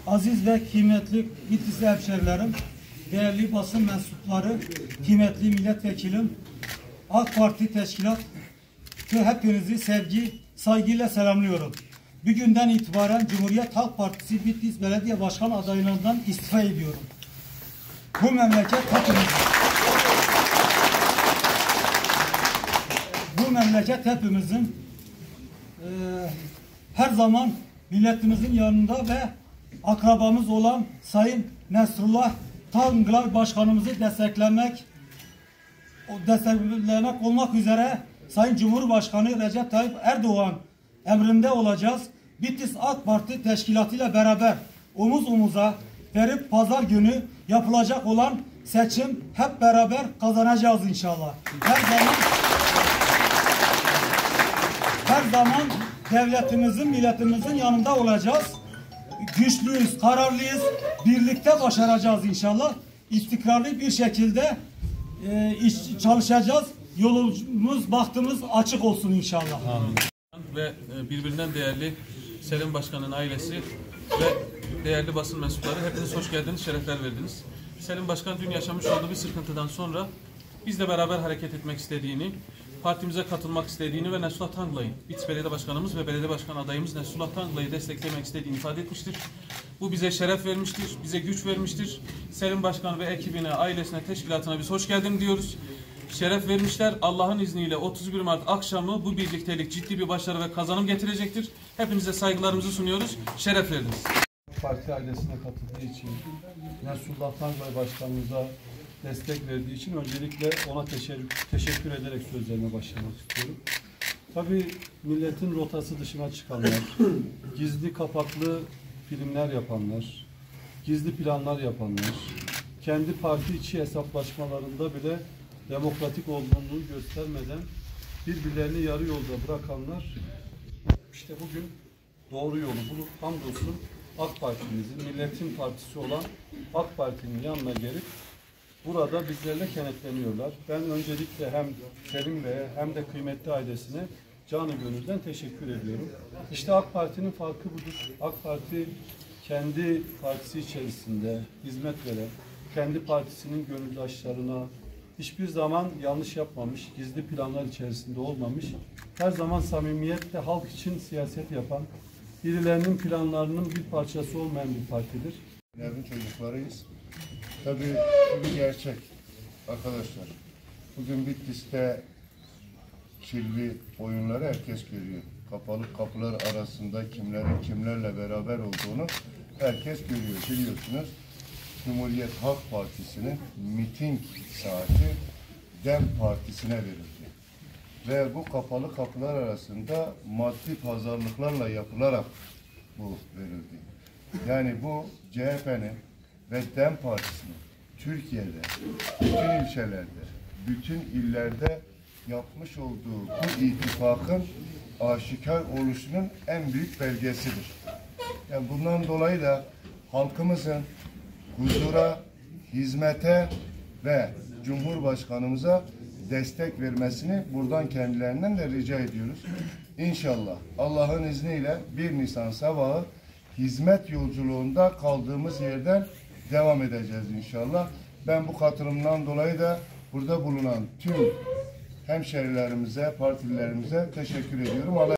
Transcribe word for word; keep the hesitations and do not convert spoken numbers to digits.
Aziz ve kıymetli Bitlisli hemşerilerim, değerli basın mensupları, kıymetli milletvekilim, AK Parti teşkilat ve hepinizi sevgi, saygıyla selamlıyorum. Bugünden itibaren Cumhuriyet Halk Partisi Bitlis Belediye Başkan adaylığından istifa ediyorum. Bu memleket hepimizin. Bu memleket hepimizin. Ee, her zaman milletimizin yanında ve akrabamız olan Sayın Nesrullah Tangla Başkanımızı desteklemek o desteklemek olmak üzere Sayın Cumhurbaşkanı Recep Tayyip Erdoğan emrinde olacağız. Bitlis AK Parti teşkilatıyla beraber omuz omuza verip pazar günü yapılacak olan seçim hep beraber kazanacağız inşallah. Her zaman her zaman devletimizin, milletimizin yanında olacağız. Güçlüyüz, kararlıyız. Birlikte başaracağız inşallah. İstikrarlı bir şekilde e, iş çalışacağız. Yolumuz, bahtımız açık olsun inşallah. Amin. Ve birbirinden değerli Selim Başkan'ın ailesi ve değerli basın mensupları, hepiniz hoş geldiniz, şerefler verdiniz. Selim Başkan dün yaşamış olduğu bir sıkıntıdan sonra bizle beraber hareket etmek istediğini, partimize katılmak istediğini ve Nesrullah Tanglay'ı, Bitlis Belediye Başkanımız ve Belediye Başkan adayımız Nesrullah Tanglay'ı desteklemek istediğini ifade etmiştir. Bu bize şeref vermiştir, bize güç vermiştir. Selim Başkan ve ekibine, ailesine, teşkilatına biz hoş geldin diyoruz. Şeref vermişler. Allah'ın izniyle otuz bir Mart akşamı bu birliktelik ciddi bir başarı ve kazanım getirecektir. Hepinize saygılarımızı sunuyoruz. Şeref verdiniz. Parti ailesine katıldığı için, Nesrullah Tanglay Başkanımıza destek verdiği için öncelikle ona teşekkür, teşekkür ederek sözlerime başlamak istiyorum. Tabii milletin rotası dışına çıkanlar, gizli kapaklı filmler yapanlar, gizli planlar yapanlar, kendi parti içi hesaplaşmalarında bile demokratik olduğunu göstermeden birbirlerini yarı yolda bırakanlar işte bugün doğru yolu bulup hamdolsun AK Parti'mizin, milletin partisi olan AK Parti'nin yanına gelip burada bizlerle kenetleniyorlar. Ben öncelikle hem Selim Bey'e hem de kıymetli ailesine canı gönülden teşekkür ediyorum. İşte AK Parti'nin farkı budur. AK Parti kendi partisi içerisinde hizmet veren, kendi partisinin gönüldaşlarına hiçbir zaman yanlış yapmamış, gizli planlar içerisinde olmamış, her zaman samimiyetle halk için siyaset yapan, birilerinin planlarının bir parçası olmayan bir partidir. Evin çocuklarıyız. Tabii bir gerçek arkadaşlar. Bugün Bitlis'te kirli oyunları herkes görüyor. Kapalı kapılar arasında kimlerin kimlerle beraber olduğunu herkes görüyor. Biliyorsunuz Cumhuriyet Halk Partisi'nin miting saati DEM Partisi'ne verildi. Ve bu kapalı kapılar arasında maddi pazarlıklarla yapılarak bu verildi. Yani bu C H P'nin ve DEM Partisi'nin Türkiye'de, bütün ilçelerde, bütün illerde yapmış olduğu bu ittifakın aşikar oluşunun en büyük belgesidir. Yani bundan dolayı da halkımızın huzura, hizmete ve Cumhurbaşkanımıza destek vermesini buradan kendilerinden de rica ediyoruz. İnşallah Allah'ın izniyle bir Nisan sabahı hizmet yolculuğunda kaldığımız yerden devam edeceğiz inşallah. Ben bu katılımdan dolayı da burada bulunan tüm hemşerilerimize, partililerimize teşekkür ediyorum.